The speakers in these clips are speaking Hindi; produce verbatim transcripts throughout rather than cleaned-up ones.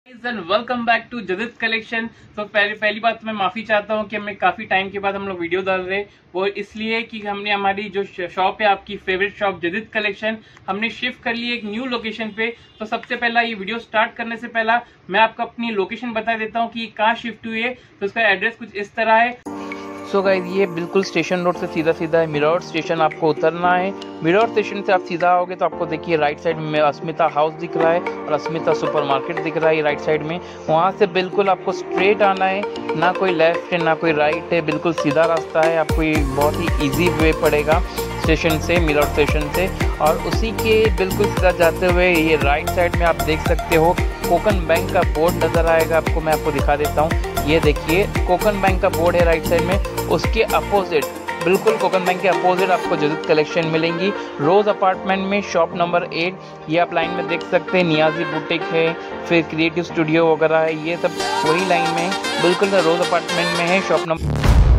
Welcome back to Jadid collection. तो पहले पहली बात तो मैं माफी चाहता हूँ कि हमें काफी टाइम के बाद हम लोग वीडियो डाल रहे, वो इसलिए कि हमने हमारी जो शॉप है, आपकी फेवरेट शॉप जदिद कलेक्शन, हमने शिफ्ट कर ली एक न्यू लोकेशन पे। तो सबसे पहला ये वीडियो स्टार्ट करने से पहला मैं आपको अपनी लोकेशन बता देता हूँ कि कहाँ शिफ्ट हुई है। तो उसका एड्रेस कुछ इस तरह है। सो so गाइस, ये बिल्कुल स्टेशन रोड से सीधा सीधा है मिरौर स्टेशन, आपको उतरना है। मिरौर स्टेशन से आप सीधा आओगे तो आपको देखिए राइट साइड में अस्मिता हाउस दिख रहा है और अस्मिता सुपरमार्केट दिख रहा है राइट साइड में। वहाँ से बिल्कुल आपको स्ट्रेट आना है, ना कोई लेफ्ट है ना कोई राइट है, बिल्कुल सीधा रास्ता है। आपको ये बहुत ही ईजी वे पड़ेगा स्टेशन से, मिरौर स्टेशन से। और उसी के बिल्कुल सीधा जाते हुए ये राइट साइड में आप देख सकते हो कोकन बैंक का बोर्ड नज़र आएगा आपको। मैं आपको दिखा देता हूँ, ये देखिए कोकन बैंक का बोर्ड है राइट साइड में। उसके अपोजिट, बिल्कुल कोकन बैंक के अपोजिट आपको जदिद कलेक्शन मिलेंगी रोज अपार्टमेंट में, शॉप नंबर एट। ये आप लाइन में देख सकते हैं, नियाजी बुटीक है, फिर क्रिएटिव स्टूडियो वगैरह है, ये सब वही लाइन में बिल्कुल रोज अपार्टमेंट में है, शॉप नंबर।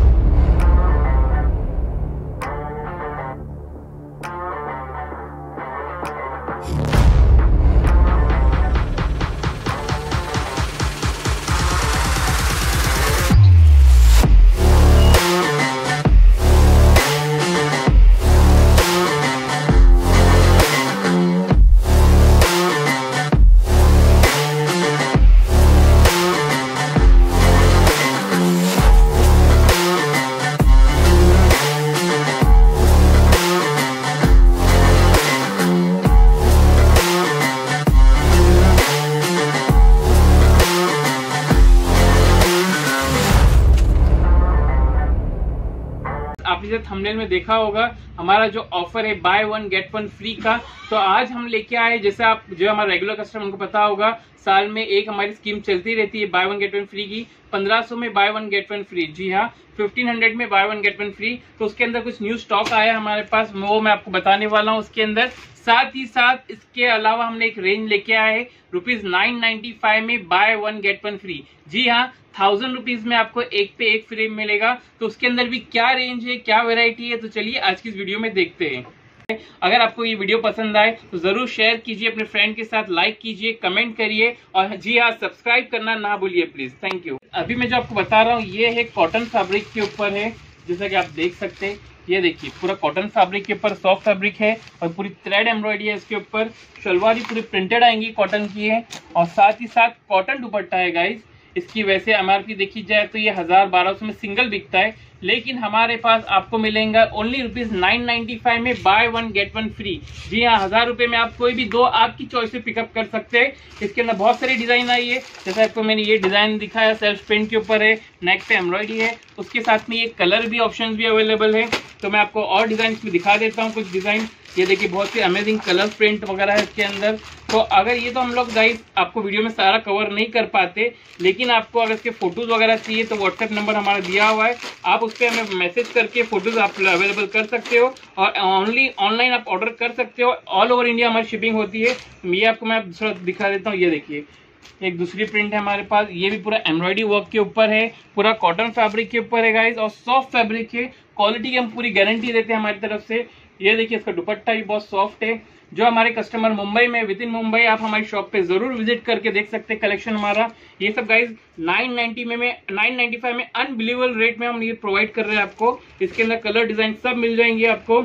आपने जब थंबनेल में देखा होगा हमारा जो ऑफर है buy one get one free का, तो आज हम लेके आए, जैसे आप जो हमारा रेगुलर कस्टमर उनको पता होगा, साल में एक हमारी स्कीम चलती रहती है buy one get one free की। पंद्रह सौ में buy one get one free, जी हाँ, फिफ्टीन हंड्रेड में buy one get one free. तो उसके अंदर कुछ न्यू स्टॉक आया हमारे पास, वो मैं आपको बताने वाला हूँ उसके अंदर। साथ ही साथ इसके अलावा हमने एक रेंज लेके आए है रुपीज नाइन नाइन्टी फाइव में buy one get one free. जी हाँ, थाउजेंड रुपीज में आपको एक पे एक फ्री मिलेगा। तो उसके अंदर भी क्या रेंज है, क्या वेरायटी है, तो चलिए आज की इस वीडियो में देखते हैं। अगर आपको ये वीडियो पसंद आए तो जरूर शेयर कीजिए अपने फ्रेंड के साथ, लाइक कीजिए, कमेंट करिए और जी हाँ, सब्सक्राइब करना ना भूलिए प्लीज। Thank you. अभी मैं जो आपको बता रहा हूँ ये है कॉटन फैब्रिक के ऊपर है, जैसा कि आप देख सकते हैं। ये देखिए पूरा कॉटन फैब्रिक के ऊपर सॉफ्ट फैब्रिक है और पूरी थ्रेड एम्ब्रॉयडरी है इसके ऊपर। शलवार ही पूरी प्रिंटेड आएंगी, कॉटन की है और साथ ही साथ कॉटन दुपट्टा है गाइस। इसकी वैसे एमआरपी देखी जाए तो ये हजार बारह सौ में सिंगल बिकता है, लेकिन हमारे पास आपको मिलेगा only rupees nine ninety five में buy one get one free. जी हाँ, हजार रुपए में आप कोई भी दो आपकी चॉइस से पिकअप कर सकते हैं। इसके अंदर बहुत सारी डिजाइन आई है, जैसे आपको मैंने ये डिजाइन दिखाया सेल्फ प्रिंट के ऊपर है, नेक पे एम्ब्रॉयडरी है, उसके साथ में ये कलर भी ऑप्शन भी अवेलेबल है। तो मैं आपको और डिजाइन में दिखा देता हूँ कुछ डिजाइन। ये देखिए बहुत ही अमेजिंग कलर प्रिंट वगैरह है इसके अंदर। तो अगर ये तो हम लोग गाइस आपको वीडियो में सारा कवर नहीं कर पाते, लेकिन आपको अगर इसके फोटोज वगैरह चाहिए तो व्हाट्सएप नंबर हमारा दिया हुआ है, आप उस पर हमें मैसेज करके फोटोज आप अवेलेबल कर सकते हो और ओनली ऑनलाइन आप ऑर्डर कर सकते हो। ऑल ओवर इंडिया हमारी शिपिंग होती है। ये आपको मैं दूसरा दिखा देता हूँ, ये देखिए एक दूसरी प्रिंट है हमारे पास, ये भी पूरा एम्ब्रॉयडरी वर्क के ऊपर है, पूरा कॉटन फैब्रिक के ऊपर है गाइस और सॉफ्ट फैब्रिक है। क्वालिटी की हम पूरी गारंटी देते हैं हमारी तरफ से। ये देखिए इसका दुपट्टा भी बहुत सॉफ्ट है। जो हमारे कस्टमर मुंबई में, विद इन मुंबई, आप हमारी शॉप पे जरूर विजिट करके देख सकते हैं कलेक्शन हमारा। ये सब गाइस नाइन नाइन्टी में नाइन नाइन्टी फाइव में अनबिलीवेबल रेट में हम ये प्रोवाइड कर रहे हैं आपको। इसके अंदर कलर डिजाइन सब मिल जाएंगे आपको।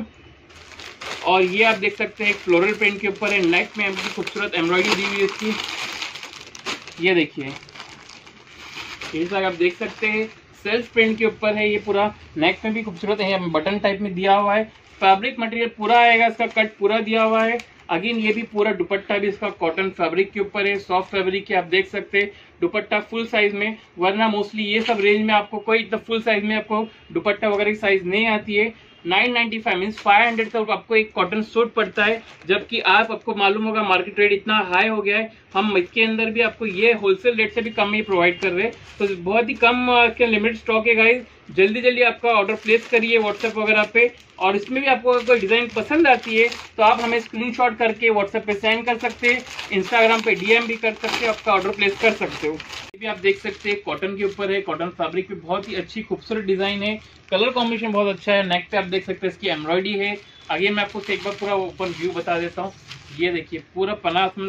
और ये आप देख सकते हैं फ्लोरल प्रिंट के ऊपर है, नेक में खूबसूरत एम्ब्रॉयडरी दी हुई है इसकी। ये देखिए ये सब आप देख सकते हैं सेल्फ प्रिंट के ऊपर है, ये पूरा नेक में भी खूबसूरत है, बटन टाइप में दिया हुआ है। फैब्रिक मटेरियल पूरा आएगा, इसका कट पूरा दिया हुआ है। अगेन ये भी पूरा दुपट्टा भी इसका कॉटन फैब्रिक के ऊपर है, सॉफ्ट फैब्रिक के, आप देख सकते हैं दुपट्टा फुल साइज में। वरना मोस्टली ये सब रेंज में आपको कोई इतना फुल साइज में आपको दुपट्टा वगैरह की साइज नहीं आती है। Nine ninety five means five hundred तक आपको एक कॉटन सूट पड़ता है, जबकि आप आपको मालूम होगा मार्केट रेट इतना हाई हो गया है। हम इसके अंदर भी आपको ये होलसेल रेट से भी कम ही प्रोवाइड कर रहे हैं। तो बहुत ही कम के लिमिटेड स्टॉक है गाइस, जल्दी जल्दी आपका ऑर्डर प्लेस करिए व्हाट्सएप वगैरह पे। और इसमें भी आपको अगर कोई डिजाइन पसंद आती है तो आप हमें स्क्रीनशॉट करके व्हाट्सएप पे सेंड कर सकते हैं, इंस्टाग्राम पे डीएम भी कर सकते हैं, आपका ऑर्डर प्लेस कर सकते हो। ये भी आप देख सकते हैं कॉटन के ऊपर है, कॉटन फैब्रिक पे बहुत ही अच्छी खूबसूरत डिजाइन है, कलर कॉम्बिनेशन बहुत अच्छा है। नेक पे आप देख सकते हैं इसकी एम्ब्रॉयडरी है। आगे मैं आपको एक बार पूरा ओपन व्यू बता देता हूँ। ये देखिए पूरा पना मतलब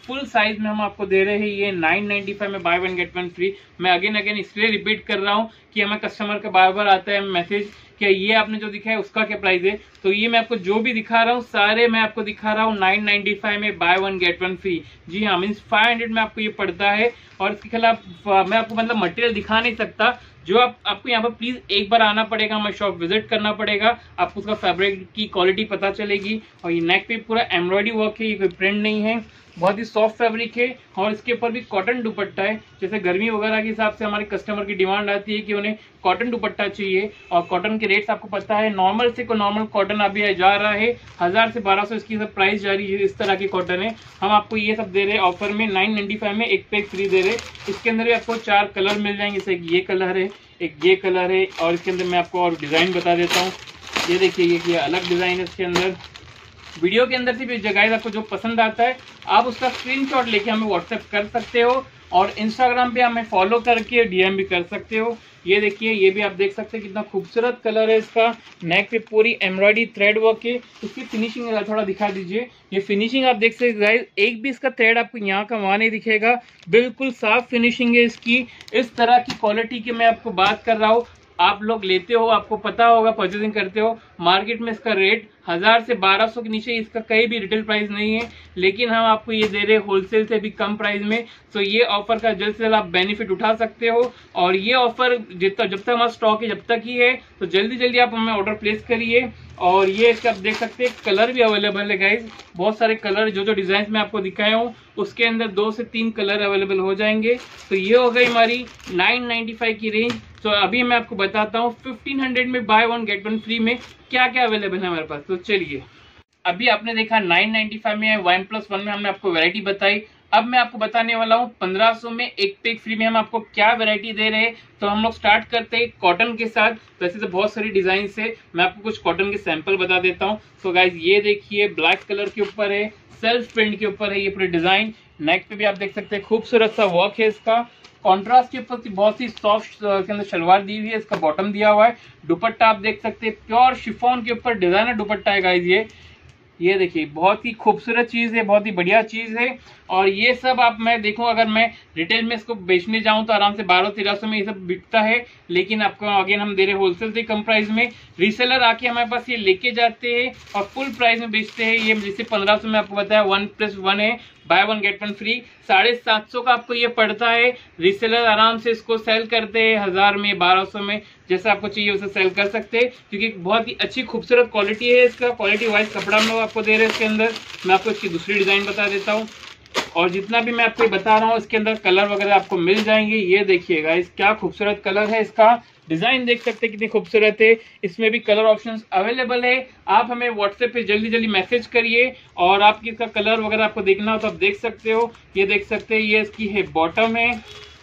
फुल साइज में हम आपको दे रहे हैं ये नाइन नाइनटी फाइव में buy one get one free. मैं अगेन अगेन इसलिए रिपीट कर रहा हूँ कि हमें कस्टमर का बार बार आता है मैसेज कि ये आपने जो दिखा है उसका क्या प्राइस है। तो ये मैं आपको जो भी दिखा रहा हूँ सारे मैं आपको दिखा रहा हूँ नाइन नाइनटी फाइव में buy one get one free. जी हाँ, मीन्स फाइव हंड्रेड में आपको ये पड़ता है। और इसके खिलाफ मैं आपको मतलब मटेरियल दिखा नहीं सकता, जो आप आपको यहाँ पर प्लीज एक बार आना पड़ेगा, हमारे शॉप विजिट करना पड़ेगा, आपको उसका फैब्रिक की क्वालिटी पता चलेगी। और ये नेक पे पूरा एम्ब्रॉयडरी वर्क है, ये कोई प्रिंट नहीं है, बहुत ही सॉफ्ट फैब्रिक है। और इसके ऊपर भी कॉटन दुपट्टा है। जैसे गर्मी वगैरह के हिसाब से हमारे कस्टमर की डिमांड आती है कि उन्हें कॉटन दुपट्टा चाहिए, और कॉटन के रेट्स आपको पता है, नॉर्मल से को नॉर्मल कॉटन अभी जा रहा है हजार से बारह सौ इसकी सब प्राइस जा रही है। इस तरह की कॉटन है, हम आपको ये सब दे रहे हैं ऑफर में नाइन नाइनटी फाइव में एक पे एक फ्री दे रहे। इसके अंदर भी आपको चार कलर मिल जाएंगे, जैसे ये कलर है, एक ये कलर है, और इसके अंदर मैं आपको और डिजाइन बता देता हूँ। ये देखिए ये, ये अलग डिजाइन है इसके अंदर। वीडियो के अंदर से भी जगह आपको जो पसंद आता है आप उसका स्क्रीनशॉट लेके हमें व्हाट्सएप कर सकते हो, और इंस्टाग्राम पे हमें फॉलो करके डीएम भी कर सकते हो। ये देखिए ये भी आप देख सकते हैं कितना खूबसूरत कलर है इसका। नेक पे पूरी एम्ब्रॉयडरी थ्रेड वर्क है। इसकी फिनिशिंग थोड़ा दिखा दीजिए, ये फिनिशिंग आप देख सकते गाइस, एक भी इसका थ्रेड आपको यहाँ का वहाँ नहीं दिखेगा, बिल्कुल साफ फिनिशिंग है इसकी। इस तरह की क्वालिटी की मैं आपको बात कर रहा हूँ, आप लोग लेते हो, आपको पता होगा, परचेसिंग करते हो, मार्केट में इसका रेट हजार से बारह सौ के नीचे इसका कहीं भी रिटेल प्राइस नहीं है, लेकिन हम आपको ये दे रहे हैं होलसेल से भी कम प्राइस में। तो ये ऑफर का जल्द से जल्द आप बेनिफिट उठा सकते हो, और ये ऑफर जितना जब तक हमारा स्टॉक है जब तक ही है, तो जल्दी जल्दी आप हमें ऑर्डर प्लेस करिए। और ये इसका आप देख सकते हैं कलर भी अवेलेबल है गाइज, बहुत सारे कलर, जो जो डिजाइन में आपको दिखाया हूँ उसके अंदर दो से तीन कलर अवेलेबल हो जाएंगे। तो ये हो गई हमारी नाइन नाइनटी फाइव की रेंज। तो अभी मैं आपको बताता हूँ फिफ्टीन हंड्रेड में buy one get one free में क्या क्या अवेलेबल है हमारे पास। तो चलिए, अभी आपने देखा नाइन नाइनटी फाइव में वन प्लस वन में हमने आपको वैरायटी बताई। अब मैं आपको बताने वाला हूँ पंद्रह सौ में एक पे एक फ्री में हम आपको क्या वैरायटी दे रहे हैं। तो हम लोग स्टार्ट करते हैं कॉटन के साथ। वैसे तो बहुत सारी डिजाइन है, मैं आपको कुछ कॉटन के सैंपल बता देता हूँ। तो गाइज ये देखिए ब्लैक कलर के ऊपर है, सेल्फ प्रिंट के ऊपर है ये पूरी डिजाइन। नेक पे भी आप देख सकते हैं खूबसूरत सा वर्क है इसका। कॉन्ट्रास्ट के ऊपर बहुत ही सॉफ्ट के अंदर शलवार दी हुई है, इसका बॉटम दिया हुआ है। दुपट्टा आप देख सकते हैं प्योर शिफॉन के ऊपर डिजाइनर दुपट्टा है गाइज। ये ये देखिए बहुत ही खूबसूरत चीज है, बहुत ही बढ़िया चीज है। और ये सब आप मैं देखूं, अगर मैं रिटेल में इसको बेचने जाऊं तो आराम से बारह तेरह सौ में ये सब बिकता है, लेकिन आपको अगेन हम दे रहे होलसेल से कम प्राइस में। रीसेलर आके हमारे पास ये लेके जाते हैं और फुल प्राइस में बेचते हैं। ये जैसे पंद्रह सौ में आपको बताया वन प्लस वन है, buy one get one free, साढ़े सात सौ का आपको ये पड़ता है। रीसेलर आराम से इसको सेल करते हैं हजार में, बारह सौ में, जैसा आपको चाहिए उसे सेल कर सकते हैं, क्योंकि बहुत ही अच्छी खूबसूरत क्वालिटी है इसका। क्वालिटी वाइज कपड़ा हम लोग आपको दे रहे हैं इसके अंदर। मैं आपको इसकी दूसरी डिजाइन बता देता हूँ, और जितना भी मैं आपको बता रहा हूँ इसके अंदर कलर वगैरह आपको मिल जाएंगे। ये देखिएगा इस क्या खूबसूरत कलर है, इसका डिजाइन देख सकते हैं कितनी खूबसूरत है। इसमें भी कलर ऑप्शंस अवेलेबल है, आप हमें व्हाट्सएप पे जल्दी जल्दी मैसेज करिए, और आपकी इसका कलर वगैरह आपको देखना हो तो आप देख सकते हो। ये देख सकते हैं ये इसकी है बॉटम है,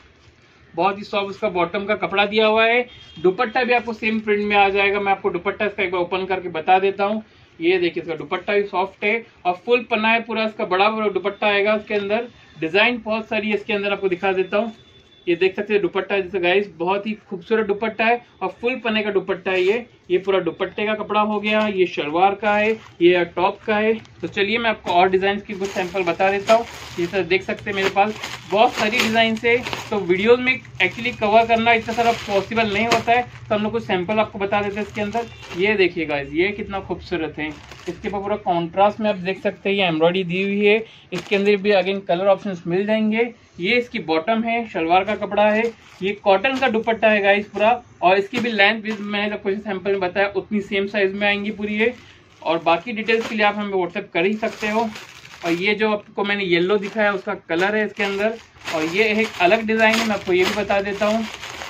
बहुत ही सॉफ्ट इसका बॉटम का कपड़ा दिया हुआ है। दुपट्टा भी आपको सेम प्रिंट में आ जाएगा। मैं आपको दुपट्टा इसका एक बार ओपन करके बता देता हूँ। ये देखिए इसका दुपट्टा भी सॉफ्ट है और फुल पन्ना है पूरा, इसका बड़ा बड़ा दुपट्टा आएगा। इसके अंदर डिजाइन बहुत सारी है, इसके अंदर आपको दिखा देता हूँ। ये देख सकते हैं दुपट्टा जैसे गाइस, बहुत ही खूबसूरत दुपट्टा है और फुल पन्ने का दुपट्टा है। ये ये पूरा दुपट्टे का कपड़ा हो गया, ये शलवार का है, ये टॉप का है। तो चलिए मैं आपको और डिजाइन की कुछ सैंपल बता देता हूँ। ये सर देख सकते हैं मेरे पास बहुत सारी डिजाइन है, तो वीडियोस में एक्चुअली कवर करना इतना सारा पॉसिबल नहीं होता है, तो हम लोग कुछ सैंपल आपको बता देते हैं इसके अंदर। ये देखिए गाइस, ये कितना खूबसूरत है। इसके ऊपर पूरा कॉन्ट्रास्ट में आप देख सकते हैं ये एम्ब्रॉयडरी दी हुई है। इसके अंदर भी अगेन कलर ऑप्शंस मिल जाएंगे। ये इसकी बॉटम है, शलवार का कपड़ा है, ये कॉटन का दुपट्टा है गाइस पूरा, और इसकी भी लेंथ भी मैंने जब कुछ सैंपल में बताया उतनी सेम साइज में आएंगी पूरी ये। और बाकी डिटेल्स के लिए आप हमें व्हाट्सएप कर ही सकते हो। और ये जो आपको मैंने येलो दिखाया उसका कलर है इसके अंदर, और ये एक अलग डिजाइन है, मैं आपको ये भी बता देता हूँ।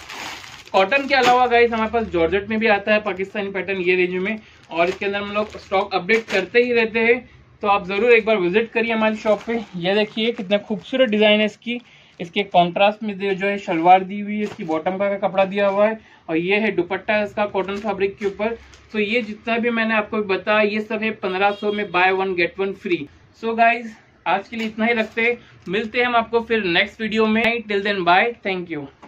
कॉटन के अलावा गाइस हमारे पास जॉर्जेट में भी आता है पाकिस्तानी पैटर्न ये रेंज में, और इसके अंदर हम लोग स्टॉक अपडेट करते ही रहते हैं, तो आप जरूर एक बार विजिट करिए हमारी शॉप पे। ये देखिए कितना खूबसूरत डिजाइन है इसकी। इसके कॉन्ट्रास्ट में जो है शलवार दी हुई है, इसकी बॉटम का कपड़ा दिया हुआ है, और ये है दुपट्टा इसका कॉटन फैब्रिक के ऊपर। तो ये जितना भी मैंने आपको बताया ये सब है पंद्रह सौ में buy one get one free. So guys आज के लिए इतना ही रखते हैं, मिलते हैं हम आपको फिर नेक्स्ट वीडियो में। Till then bye, thank you.